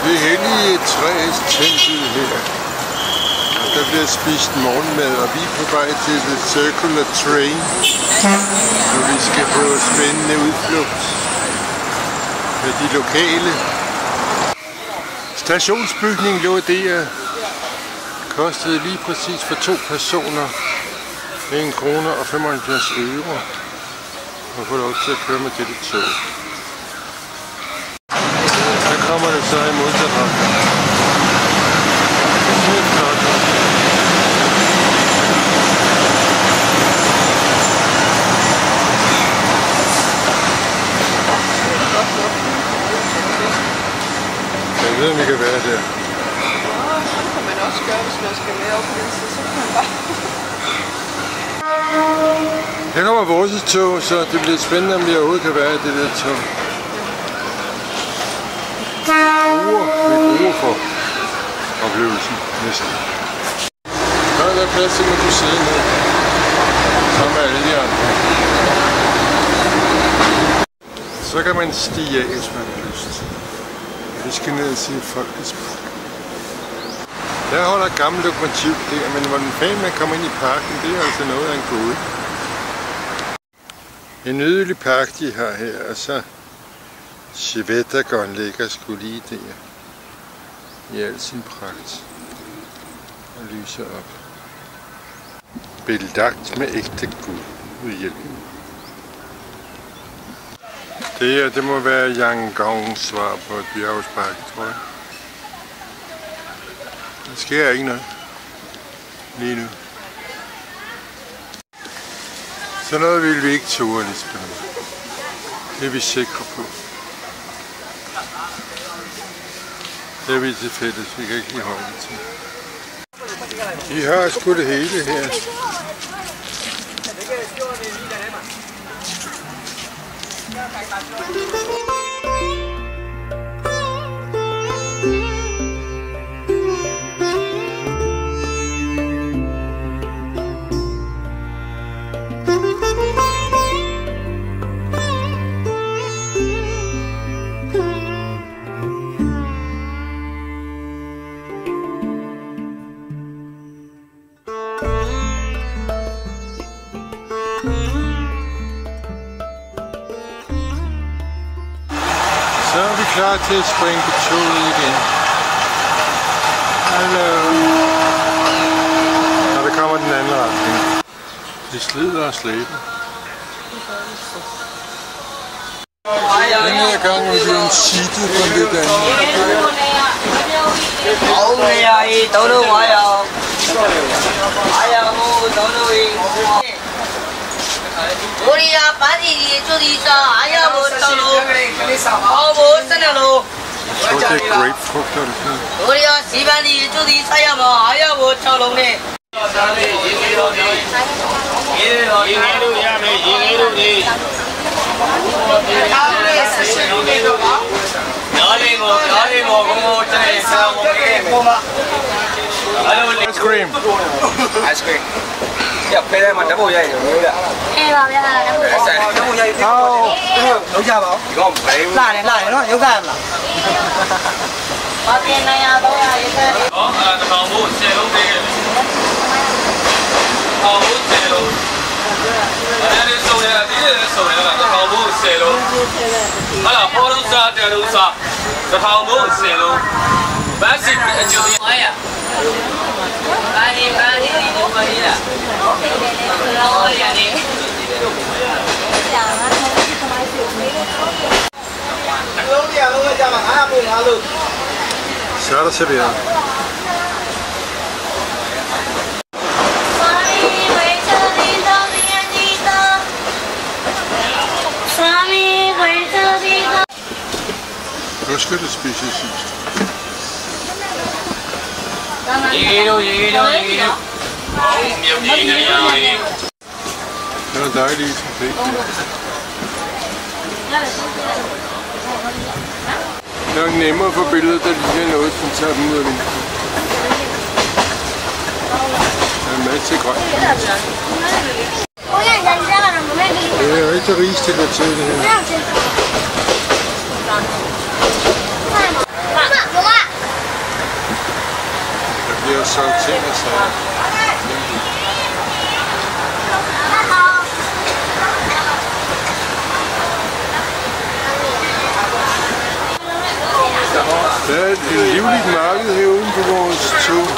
Det hellige træs tempel her. Og der bliver spist morgenmad, og vi er på vej til The Circular Train. Og vi skal på spændende udflugt med de lokale. Stationsbygningen lå der. Kostede lige præcis for 2 personer 1 kroner og 75 øre. Og få lov til at køre med dette tog. Der kommer det så i motorvejen. Det er flot. Jeg ved, om vi kan være der. Det kan man også gøre, hvis man skal med op på den side, så kan man bare... Her kommer vores tog, så det bliver spændende, om vi overhovedet kan være i det der tog. Vi bruger for oplevelsen næsten. Så er der plads til, at du sidder ned. Sammen med alle de andre. Så kan man stige af, hvis man har lyst. Vi skal ned og se Folkets Park. Der holder gammel lokomotiv der, men hvordan fanden man kommer ind i parken, det er altså noget af en gåde. En nydelig park de har her, og så Citywalk ligger sgu lige der i al sin pragt og lyser op. Belagt med ægte guld ved hjælpen. Det her, det må være Yangon svar på et bjergspark, tror jeg. Der sker ikke noget lige nu. Så noget vil vi ikke ture, Lisbeth. Det er vi sikre på. Det er vi til fælles, vi kan ikke lide højde til. De har sgu det hele her. Så er vi klar til at springe på toget igen. Hallo. Når det kommer den anden retning. Det slider og slæber. Den her gang er det en City på lidt andet. Det er grapefrugt, der er Ice cream. Ice cream. Dạ, cái đây mà đá bùi dày rồi đấy. Em vào đây là đá bùi dày. Không. Nấu chả bảo. Không, phải lại nó nấu chả mà. Có tiền này à, tôi à, vậy thôi. Đó, tàu bút xe luôn đi. Tàu bút xe luôn. Đây đi sâu này, đi sâu này là tàu bút xe luôn. Đó là phố đông xa, tiền đông xa. Tàu bút xe luôn. Bác sĩ chịu đi. Ai à? Ba đi à? Rồi à đi. Så er der serveret. Nu skal det spises sidst. Det var dejligt trafik. Det er nok nemmere for billedet, der ligner noget, som tager dem ud af vinduet. Der er en masse grønt. Det er rigtig ris til at tage det her. solgt ting og sager. Der er et livligt marked her uden på vores tog.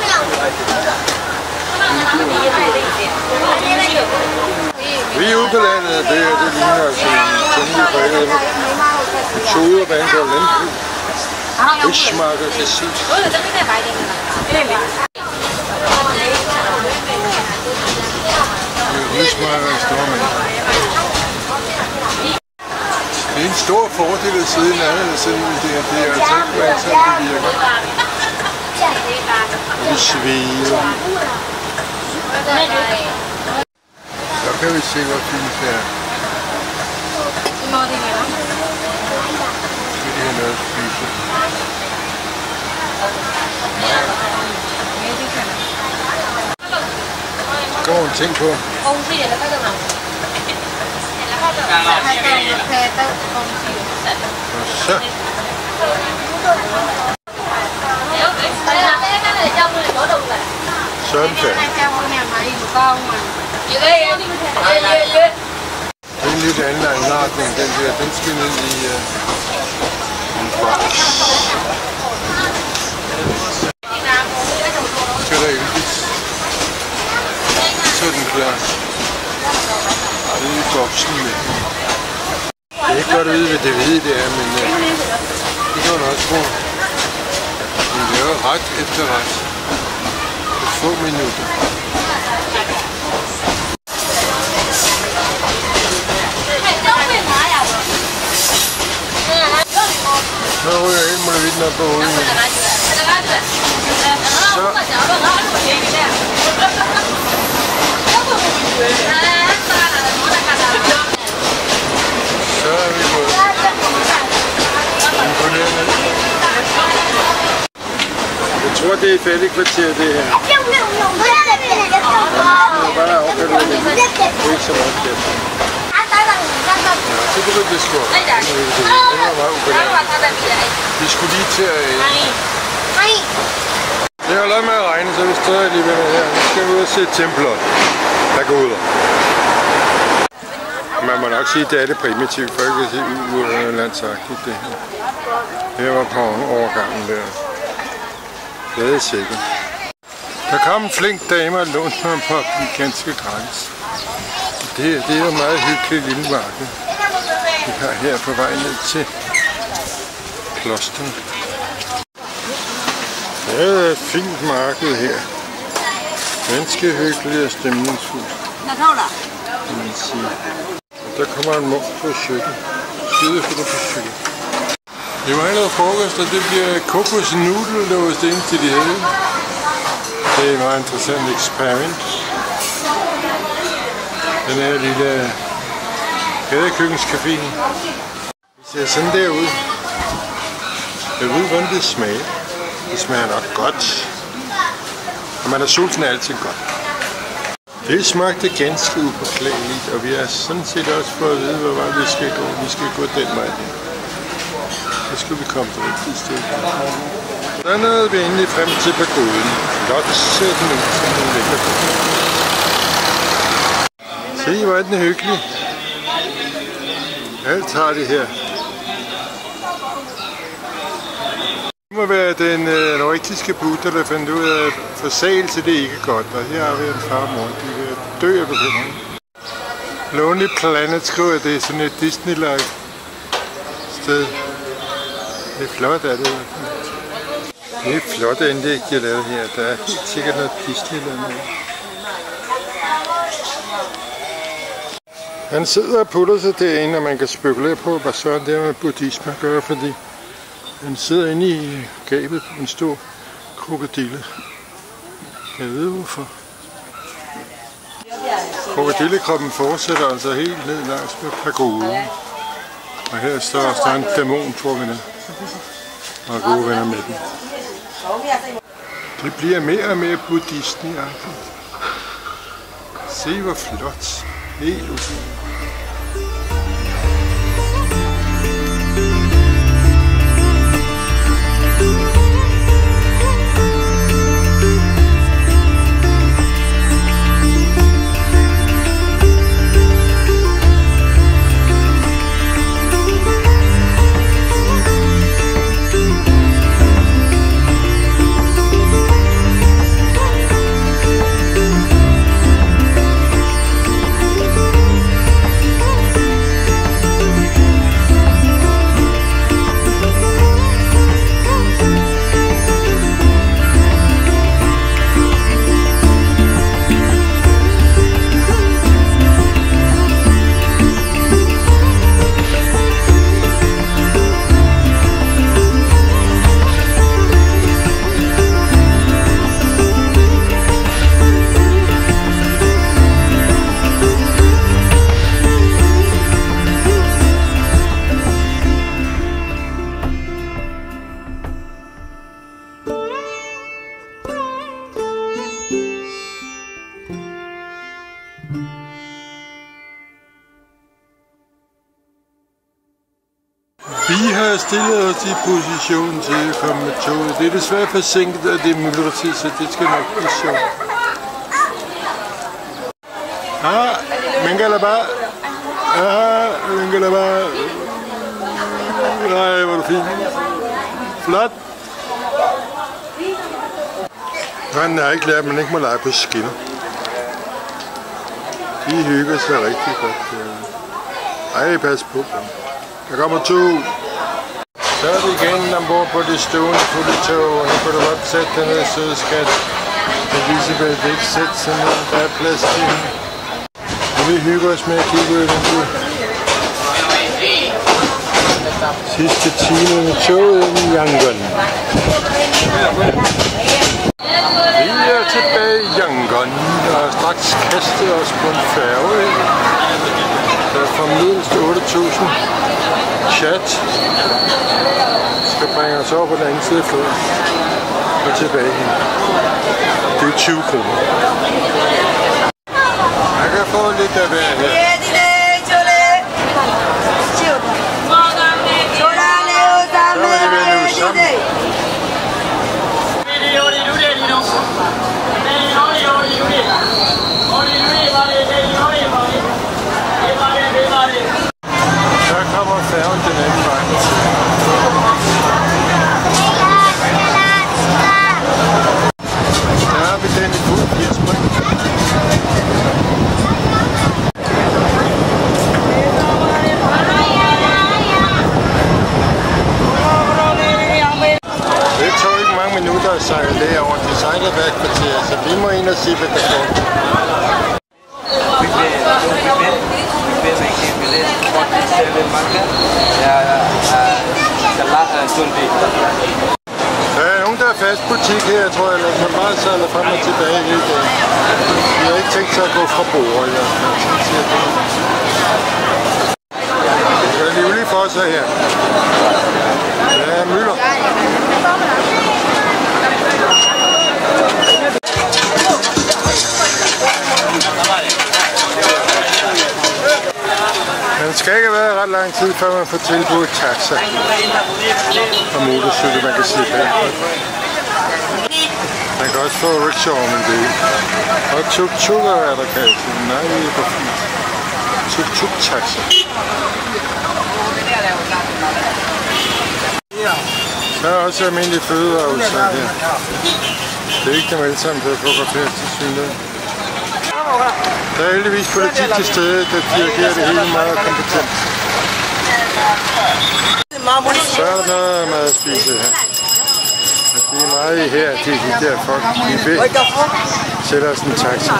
Vi er ude på landet, det ligner altså en temmelig præget metode, hvad angår landbrug. Rigsmarker til sidst. Rigsmarker står med. Det er en stor fordel at sidde i nærheden af sådan en der. Det er altså ikke, hvordan det virker. Og det svever. Så kan vi se, hvor fint det er. Skal de have noget at spise? Så går en ting på. Så. Sådan der. Det er en lidt anden indretning, den der. Den skal ned i en boks. Så skal der ældes. Så er den klar. Det er i boksen med. Det er ikke godt at vide, hvad det hvide det er, men det kan man også tro. Vi laver ret efter ret. På få minutter. Så ryger jeg helt muligvis op på hovedet. Så. Så er vi gået. Imponerende. Jeg tror, det er et fattigkvarter, det her. Bare afgældet lidt. Det er ikke så meget fedt. Så begyndte det skål. Det var meget ubehageligt. Vi skulle lige til at... Det har lavet med at regne, så vi stadig lige ved her. Nu skal vi ud og se templer, der går ud. Man må nok sige, at det er det primitivt, for ikke at sige ulandsagtigt det her. Her var på overgangen der. Glade sækken. Der kom en flink dame og lånte mig på ganske gratis. Det er jo meget hyggeligt lille marked. Vi har her på vej ned til klosteret. Det er et fint marked her. Ganske hyggeligt og stemningsfuldt. Der kommer en munk på cykel. Skidefuldt på cykel. Vi må have noget frokost, og det bliver kokosnudel, der var det eneste, de havde. Det er et meget interessant eksperiment. Den her lille gadekøkkenscafé. Det ser sådan der ud. Jeg ved, hvordan det smager. Det smager nok godt. Når man er sulten, er alting godt. Det smagte ganske upåklageligt, og vi har sådan set også fået at vide, hvor vej vi skal gå. Vi skal gå den vej her. Så skal vi komme til rigtigt sted. Der nåede vi endelig frem til pagoden. Godt ser den ud, som den ligger på. Se, hvor er den hyggelig. Alt har det her. Det må være den nordiske butter, der fandt ud af, at forsagelse det er ikke godt. Og her har vi en far og mor, de er ved at dø af bekymring. Lonely Planet skriver, det er sådan et Disney-like sted. Det er flot, er det. Det er flot anlæg, de har lavet her. Der er helt sikkert noget Disney-land. Han sidder og putter sig derinde, og man kan spekulere på, hvad sådan det med buddhisme gør, fordi han sidder inde i gabet på en stor krokodille. Jeg ved hvorfor. Krokodillekroppen fortsætter altså helt ned langs med pagoden. Og her står der en dæmon, tror vi det. Og gode venner med den. Det bliver mere og mere buddhistagtigt. Se hvor flot. Helt utroligt. stillet os i position til at komme med toget. Det er desværre forsinket, og det er myldretid, så det skal nok blive sjovt. Mengalaba. Mengalaba. Nej, hvor er du fint. Flot. Han har ikke lært, at man ikke må lege på skinner. De hygger sig rigtig godt. Ej, pas på. Der kommer to. Så er vi igen ombord på det stående fulde tog. Nu kan du godt sætte dig ned, søde skat. Elisabeth vil ikke sætte sig ned. Der er plads til hende. Vi hygger os med at kigge ud af vinduet. Sidste time med toget i Yangon. Vi er tilbage i Yangon og har straks kastet os på en færge. Der er fra mindst 8.000 chat. Skal bringe os over på den anden side af floden og tilbage. Det er 20 kroner. Jeg kan få lidt af hver her. Så er det vel nu sammen. Så kommer færgen den anden vej. Der har vi den i fuld gearspring. Det tog ikke mange minutter at sejle derover. De sejler hver kvarter, så vi må ind og se, hvad der står. Der er nogen, der er fast butik her, tror jeg, eller man bare sejler frem og tilbage hele dagen. De har ikke tænkt sig at gå fra bordet. Det er livligt for os her. Der er møller. Man skal ikke være ret lang tid, før man får tilbudt taxa og motorcykel, man kan sidde bag. Man kan også få rickshaw om en del. Og tuk-tukker er der kaldt. Nej, det er for fint. Tuk-tuk-taxa. Der er også almindelige fødevareudsalg her. Det er ikke dem alle sammen, der fotograferes til synligheden. Der er heldigvis politi til stede, der dirigerer det hele meget kompetent. Så er der noget mad at spise her. Og det er meget her, de der folk, de vil sætte os en taxa.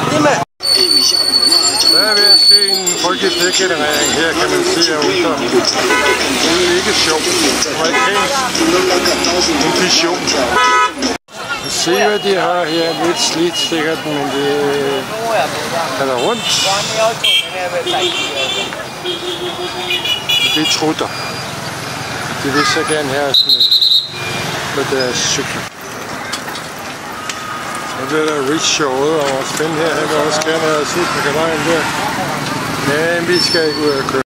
Der er ved at ske en frygtelig degenerering her, kan man se af ungdommen. Det er ikke sjovt. Amerikansk intuition. Se hvad de har her, lidt slidt sikkert, men det er rundt. Det er trutter. De vil så gerne have sådan et på deres cykler. Så bliver der rickshawet over Svend her. Han vil også gerne have set på kanalen der. Men vi skal ikke ud og køre.